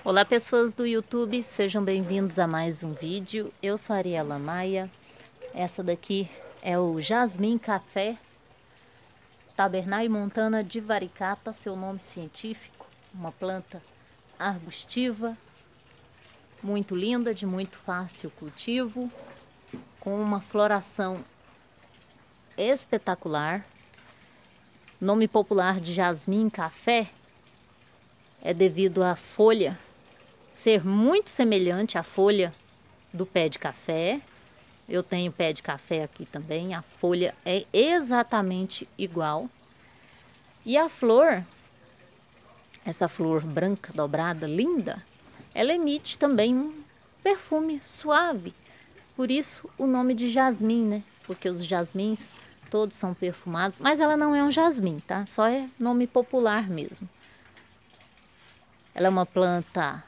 Olá pessoas do YouTube, sejam bem-vindos a mais um vídeo. Eu sou a Ariela Maia. Essa daqui é o Jasmim Café Tabernae Montana divaricata, seu nome científico. Uma planta arbustiva, muito linda, de muito fácil cultivo, com uma floração espetacular. Nome popular de Jasmim Café é devido à folha ser muito semelhante à folha do pé de café. Eu tenho pé de café aqui também, a folha é exatamente igual. E a flor, essa flor branca dobrada, linda, ela emite também um perfume suave. Por isso o nome de jasmim, né? Porque os jasmins todos são perfumados, mas ela não é um jasmim, tá? Só é nome popular mesmo. Ela é uma planta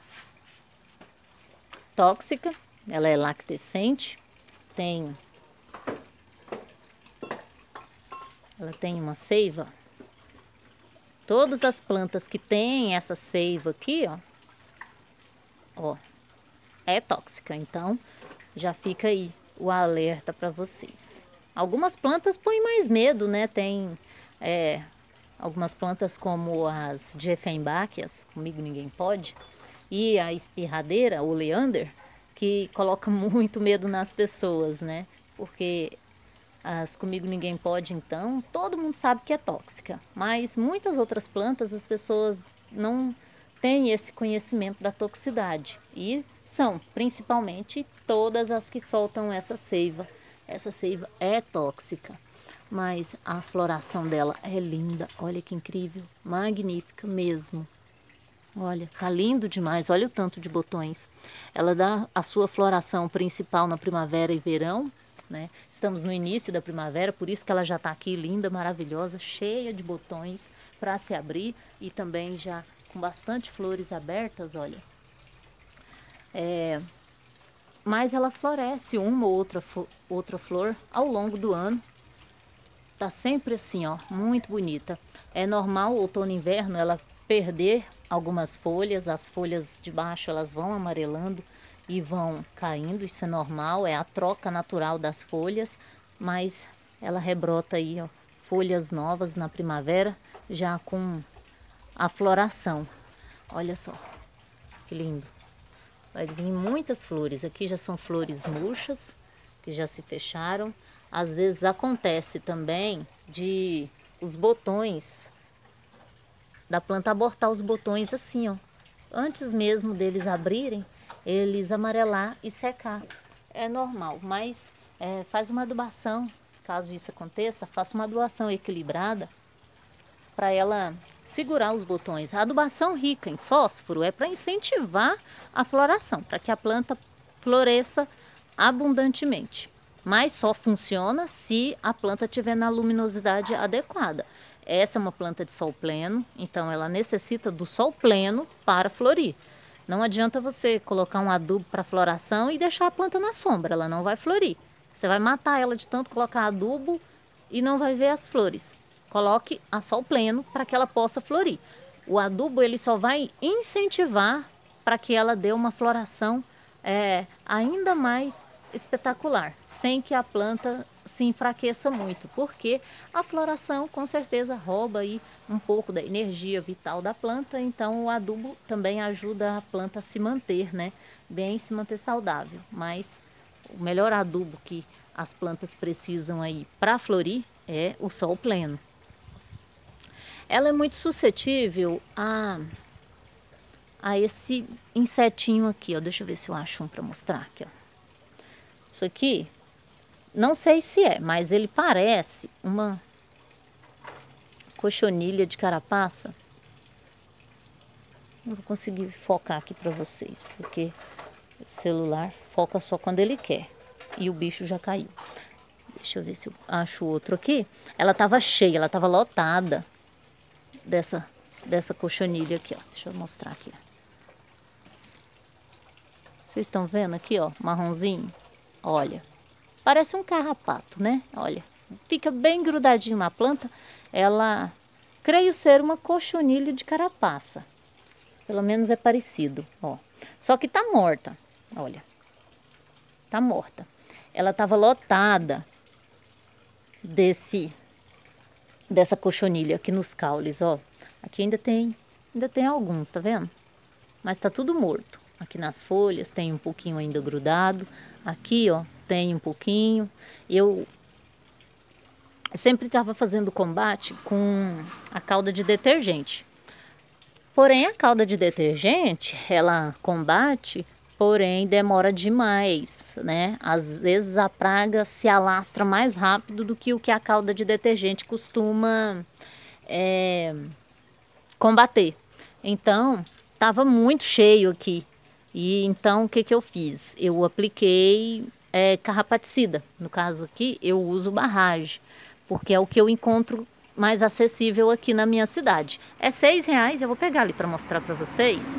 tóxica, ela é lactescente, ela tem uma seiva. Todas as plantas que têm essa seiva aqui, ó, é tóxica. Então, já fica aí o alerta para vocês. Algumas plantas põem mais medo, né? Tem algumas plantas como as Dieffenbachia, comigo ninguém pode, e a espirradeira, o oleander, que coloca muito medo nas pessoas, né? Porque as comigo ninguém pode, então, todo mundo sabe que é tóxica. Mas muitas outras plantas as pessoas não têm esse conhecimento da toxicidade. E são principalmente todas as que soltam essa seiva. Essa seiva é tóxica, mas a floração dela é linda. Olha que incrível, magnífica mesmo. Olha, tá lindo demais, olha o tanto de botões. Ela dá a sua floração principal na primavera e verão, né? Estamos no início da primavera, por isso que ela já tá aqui linda, maravilhosa, cheia de botões para se abrir e também já com bastante flores abertas, olha. Mas ela floresce uma ou outra flor ao longo do ano. Tá sempre assim, ó, muito bonita. É normal, outono e inverno, ela perder algumas folhas, as folhas de baixo elas vão amarelando e vão caindo, isso é normal, é a troca natural das folhas, mas ela rebrota aí, ó, folhas novas na primavera, já com a floração. Olha só, que lindo. Vai vir muitas flores, aqui já são flores murchas, que já se fecharam. Às vezes acontece também de os botões da planta abortar os botões assim, ó. Antes mesmo deles abrirem, eles amarelar e secar. É normal, mas faz uma adubação, caso isso aconteça, faça uma adubação equilibrada para ela segurar os botões. A adubação rica em fósforo é para incentivar a floração, para que a planta floresça abundantemente. Mas só funciona se a planta estiver na luminosidade adequada. Essa é uma planta de sol pleno, então ela necessita do sol pleno para florir. Não adianta você colocar um adubo para floração e deixar a planta na sombra, ela não vai florir. Você vai matar ela de tanto colocar adubo e não vai ver as flores. Coloque a sol pleno para que ela possa florir. O adubo ele só vai incentivar para que ela dê uma floração ainda mais espetacular, sem que a planta se enfraqueça muito, porque a floração com certeza rouba aí um pouco da energia vital da planta, então o adubo também ajuda a planta a se manter, né, bem, se manter saudável. Mas o melhor adubo que as plantas precisam aí para florir é o sol pleno. Ela é muito suscetível a esse insetinho aqui, ó. Deixa eu ver se eu acho um para mostrar aqui, ó. Isso aqui, não sei se é, mas ele parece uma cochonilha de carapaça. Não vou conseguir focar aqui para vocês, porque o celular foca só quando ele quer. E o bicho já caiu. Deixa eu ver se eu acho outro aqui. Ela estava cheia, ela estava lotada dessa cochonilha aqui, ó. Deixa eu mostrar aqui, ó. Vocês estão vendo aqui, ó, marronzinho? Olha, parece um carrapato, né? Olha, fica bem grudadinho na planta. Ela, creio ser uma cochonilha de carapaça. Pelo menos é parecido, ó. Só que tá morta, olha. Tá morta. Ela tava lotada dessa cochonilha aqui nos caules, ó. Aqui ainda tem alguns, tá vendo? Mas tá tudo morto. Aqui nas folhas tem um pouquinho ainda grudado. Aqui, ó, tem um pouquinho. Eu sempre estava fazendo combate com a calda de detergente. Porém, a calda de detergente, ela combate, porém demora demais, né? Às vezes a praga se alastra mais rápido do que o que a calda de detergente costuma combater. Então, estava muito cheio aqui. E então, o que que eu fiz? Eu apliquei carrapaticida. No caso aqui, eu uso barragem, porque é o que eu encontro mais acessível aqui na minha cidade. É R$6, eu vou pegar ali para mostrar para vocês.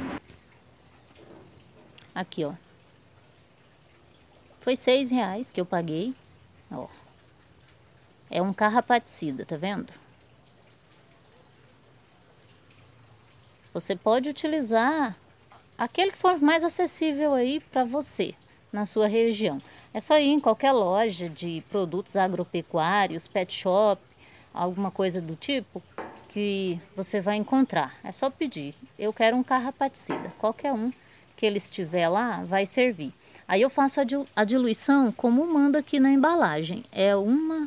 Aqui, ó. Foi R$6 que eu paguei. Ó. É um carrapaticida, tá vendo? Você pode utilizar aquele que for mais acessível aí para você, na sua região. É só ir em qualquer loja de produtos agropecuários, pet shop, alguma coisa do tipo, que você vai encontrar. É só pedir. Eu quero um carrapaticida. Qualquer um que ele estiver lá vai servir. Aí eu faço a diluição como manda aqui na embalagem. É uma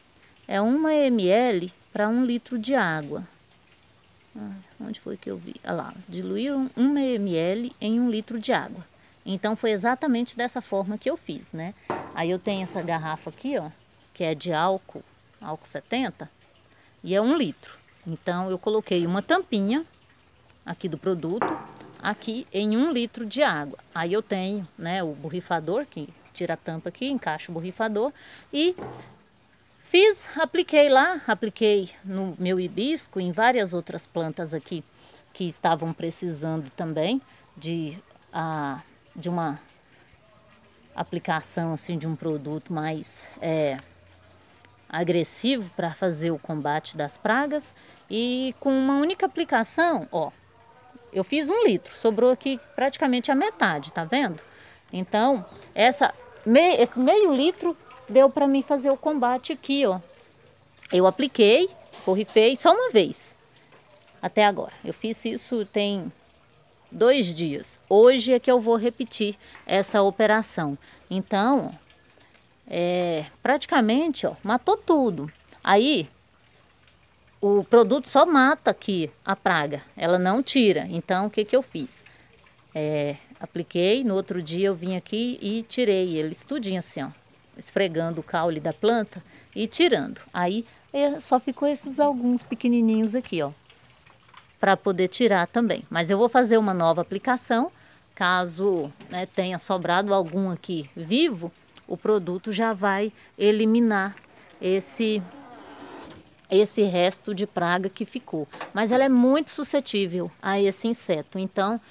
ml para 1 litro de água. Onde foi que eu vi? Olha lá, diluir 1 ml em 1 litro de água. Então foi exatamente dessa forma que eu fiz, né? Aí eu tenho essa garrafa aqui, ó, que é de álcool 70, e é 1 litro. Então eu coloquei uma tampinha aqui do produto, aqui em 1 litro de água. Aí eu tenho, né, o borrifador que tira a tampa aqui, encaixa o borrifador e apliquei no meu hibisco, em várias outras plantas aqui que estavam precisando também de uma aplicação assim de um produto mais agressivo para fazer o combate das pragas. E com uma única aplicação, ó, eu fiz 1 litro, sobrou aqui praticamente a metade, tá vendo? Então, esse meio litro deu para mim fazer o combate aqui, ó. Eu apliquei, borrifei só uma vez, até agora. Eu fiz isso tem 2 dias. Hoje é que eu vou repetir essa operação. Então, praticamente, ó, matou tudo. Aí, o produto só mata aqui a praga, ela não tira. Então, o que que eu fiz? Apliquei, no outro dia eu vim aqui e tirei ele tudinho assim, ó, esfregando o caule da planta e tirando. Aí, só ficou esses alguns pequenininhos aqui, ó, para poder tirar também. Mas eu vou fazer uma nova aplicação, caso, né, tenha sobrado algum aqui vivo, o produto já vai eliminar esse resto de praga que ficou. Mas ela é muito suscetível a esse inseto. Então,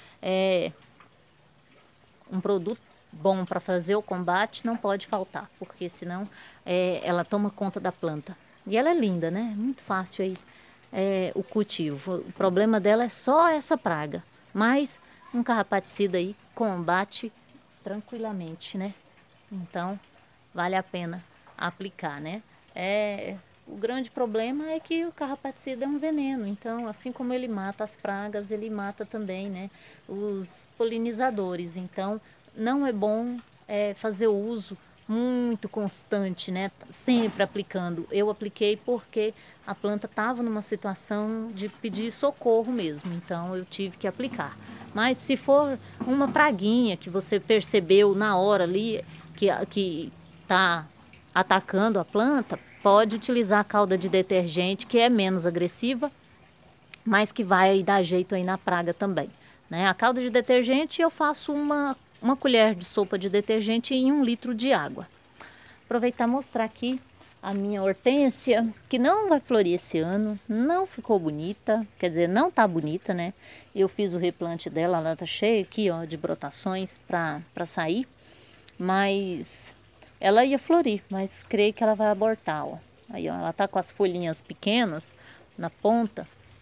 um produto bom para fazer o combate não pode faltar, porque senão ela toma conta da planta. E ela é linda, né? Muito fácil aí o cultivo. O problema dela é só essa praga. Mas um carrapaticida aí combate tranquilamente, né? Então, vale a pena aplicar, né? O grande problema é que o carrapaticida é um veneno. Então, assim como ele mata as pragas, ele mata também, né, os polinizadores. Então, não é bom fazer o uso muito constante, né? Sempre aplicando. Eu apliquei porque a planta estava numa situação de pedir socorro mesmo. Então, eu tive que aplicar. Mas se for uma praguinha que você percebeu na hora ali que está atacando a planta, pode utilizar a calda de detergente, que é menos agressiva, mas que vai dar jeito aí na praga também, né? A calda de detergente eu faço uma colher de sopa de detergente em 1 litro de água. Aproveitar e mostrar aqui a minha hortênsia, que não vai florir esse ano, não ficou bonita, quer dizer, não tá bonita, né? Eu fiz o replante dela, ela tá cheia aqui, ó, de brotações para sair, mas ela ia florir, mas creio que ela vai abortar, ó. Aí, ó, ela tá com as folhinhas pequenas na ponta,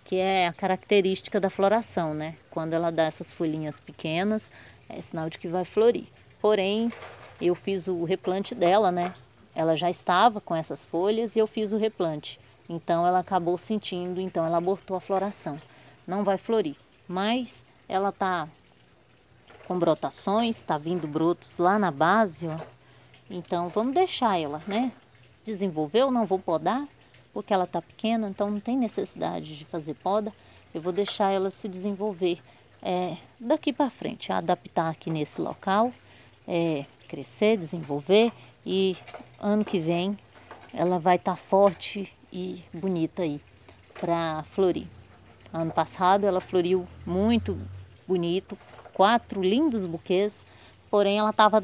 que é a característica da floração, né? Quando ela dá essas folhinhas pequenas, é sinal de que vai florir. Porém, eu fiz o replante dela, né? Ela já estava com essas folhas e eu fiz o replante. Então ela acabou sentindo, então ela abortou a floração. Não vai florir, mas ela tá com brotações, tá vindo brotos lá na base, ó. Então vamos deixar ela, né? Desenvolveu, não vou podar, porque ela tá pequena, então não tem necessidade de fazer poda. Eu vou deixar ela se desenvolver daqui para frente, adaptar aqui nesse local, crescer, desenvolver, e ano que vem ela vai estar forte e bonita aí para florir. Ano passado ela floriu muito bonito, 4 lindos buquês, porém ela estava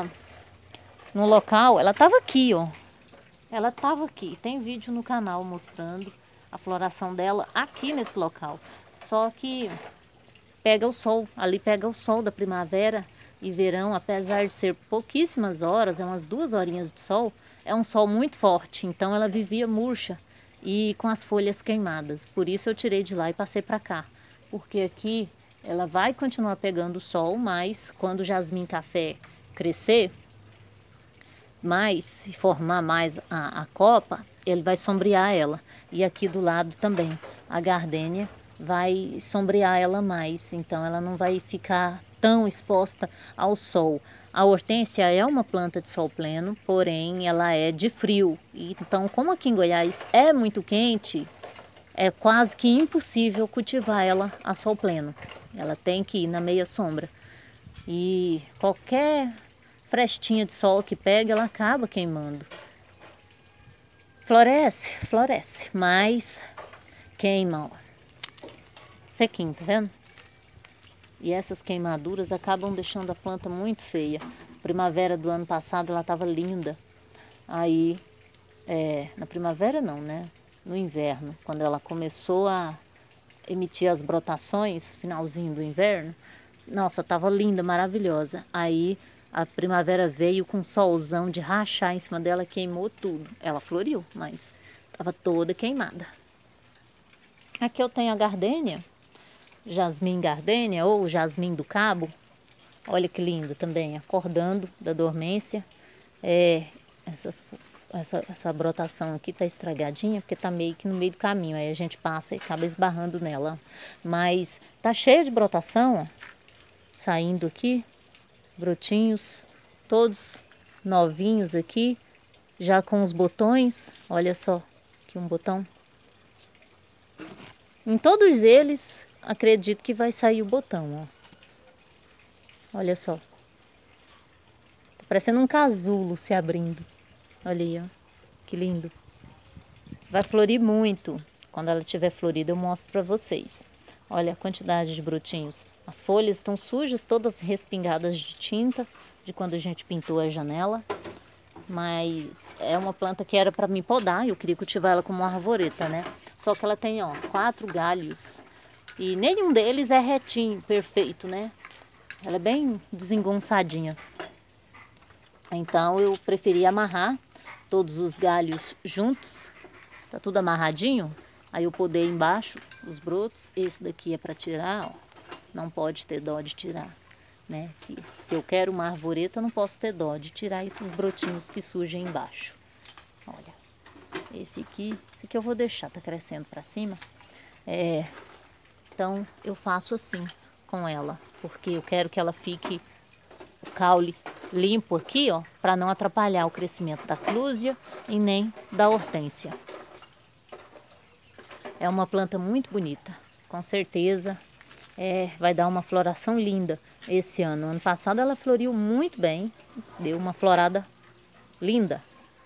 no local, ela estava aqui, ó. Ela estava aqui, tem vídeo no canal mostrando a floração dela aqui nesse local. Só que pega o sol, ali pega o sol da primavera e verão, apesar de ser pouquíssimas horas, é umas 2 horinhas de sol, é um sol muito forte, então ela vivia murcha e com as folhas queimadas. Por isso eu tirei de lá e passei para cá, porque aqui ela vai continuar pegando o sol, mas quando o jasmim café crescer mais e formar mais a copa, ele vai sombrear ela. E aqui do lado também, a gardênia vai sombrear ela mais, então ela não vai ficar tão exposta ao sol. A hortênsia é uma planta de sol pleno, porém ela é de frio. Então, como aqui em Goiás é muito quente, é quase que impossível cultivar ela a sol pleno. Ela tem que ir na meia sombra. E qualquer frestinha de sol que pega, ela acaba queimando. Floresce, floresce, mas queima, ó. Sequinho, tá vendo? E essas queimaduras acabam deixando a planta muito feia. Primavera do ano passado ela estava linda. Aí, na primavera não, né? No inverno, quando ela começou a emitir as brotações, finalzinho do inverno, nossa, estava linda, maravilhosa. Aí a primavera veio com um solzão de rachar em cima dela, queimou tudo. Ela floriu, mas estava toda queimada. Aqui eu tenho a gardênia, jasmim gardênia ou jasmim do cabo. Olha que lindo também, acordando da dormência. Essa brotação aqui tá estragadinha, porque tá meio que no meio do caminho. Aí a gente passa e acaba esbarrando nela. Mas tá cheia de brotação, ó, saindo aqui. Brotinhos, todos novinhos aqui, já com os botões. Olha só, aqui um botão. Em todos eles, acredito que vai sair o botão, ó. Olha só. Tá parecendo um casulo se abrindo. Olha aí, ó. Que lindo. Vai florir muito. Quando ela tiver florida, eu mostro pra vocês. Olha a quantidade de brotinhos. As folhas estão sujas, todas respingadas de tinta, de quando a gente pintou a janela. Mas é uma planta que era para mim podar, eu queria cultivar ela como uma arvoreta, né? Só que ela tem, ó, 4 galhos. E nenhum deles é retinho, perfeito, né? Ela é bem desengonçadinha. Então eu preferi amarrar todos os galhos juntos. Tá tudo amarradinho. Aí eu podei embaixo os brotos. Esse daqui é para tirar, ó. Não pode ter dó de tirar, né? Se eu quero uma arvoreta, não posso ter dó de tirar esses brotinhos que surgem embaixo. Olha, esse aqui eu vou deixar, tá crescendo para cima. Então eu faço assim com ela, porque eu quero que ela fique o caule limpo aqui, ó, para não atrapalhar o crescimento da clúzia e nem da hortênsia. É uma planta muito bonita, com certeza. Vai dar uma floração linda esse ano. Ano passado ela floriu muito bem, deu uma florada linda.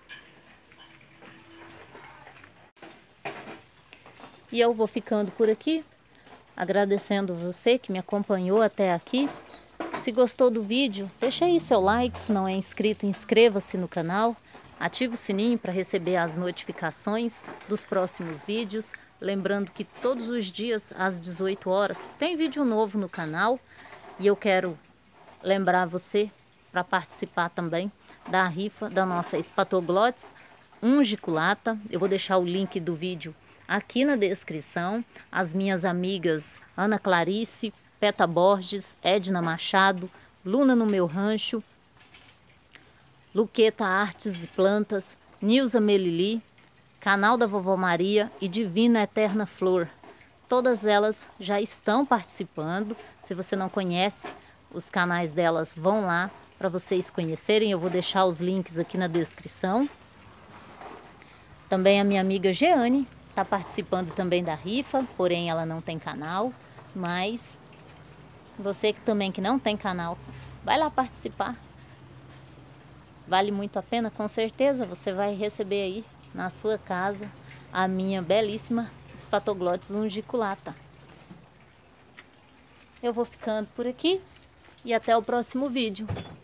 E eu vou ficando por aqui, agradecendo você que me acompanhou até aqui. Se gostou do vídeo, deixa aí seu like, se não é inscrito, inscreva-se no canal. Ative o sininho para receber as notificações dos próximos vídeos. Lembrando que todos os dias às 18 horas tem vídeo novo no canal. E eu quero lembrar você para participar também da rifa da nossa Spatoglotis ungiculata. Eu vou deixar o link do vídeo aqui na descrição as minhas amigas Ana Clarice, Peta Borges, Edna Machado, Luna no Meu Rancho, Luqueta Artes e Plantas, Nilza Melili, Canal da Vovó Maria e Divina Eterna Flor. Todas elas já estão participando. Se você não conhece os canais delas, vão lá para vocês conhecerem. Eu vou deixar os links aqui na descrição. Também a minha amiga Jeane está participando também da rifa, porém ela não tem canal. Mas você que também que não tem canal, vai lá participar. Vale muito a pena, com certeza você vai receber aí na sua casa a minha belíssima Spatoglotis ungiculata. Eu vou ficando por aqui e até o próximo vídeo.